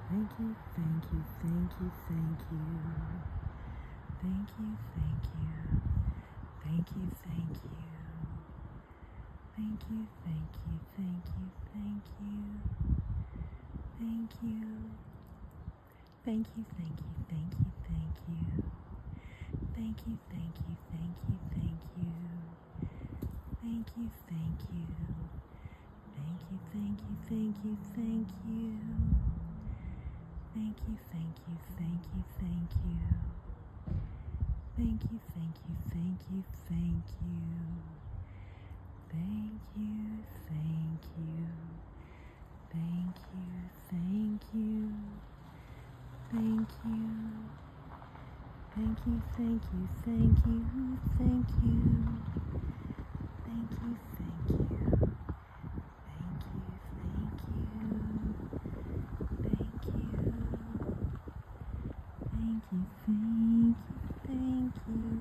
Thank you, thank you, thank you, thank you. Thank you, thank you. Thank you, thank you. Thank you, thank you, thank you, thank you. Thank you. Thank you, thank you, thank you, thank you. Thank you, thank you, thank you, thank you. Thank you, thank you. Thank you, thank you, thank you, thank you. Thank you, thank you, thank you, thank you. Thank you, thank you, thank you, thank you. Thank you, thank you. Thank you, thank you. Thank you. Thank you, thank you, thank you, thank you. Thank you, thank you. Thank you, thank you. Thank you. Thank you, thank you, thank you.